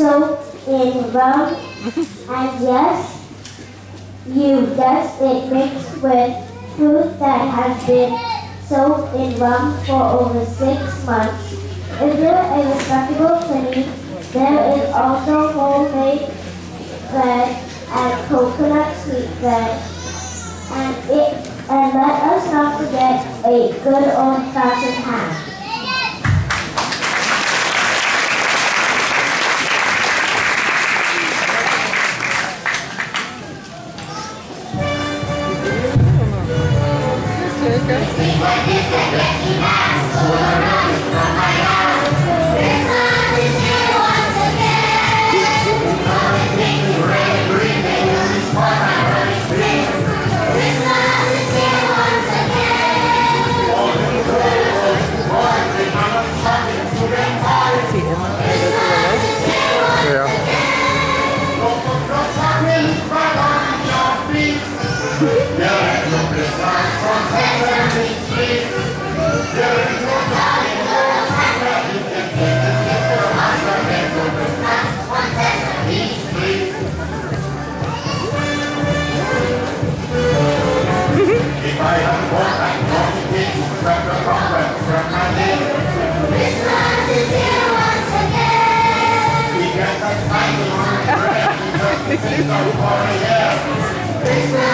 soaked in rum, and yes, you guessed it, mixed with fruit that has been soaked in rum for over 6 months. Is there a respectable penny? There is also homemade bread and coconut sweet bread. And let us not forget a good old-fashioned ham. Christmas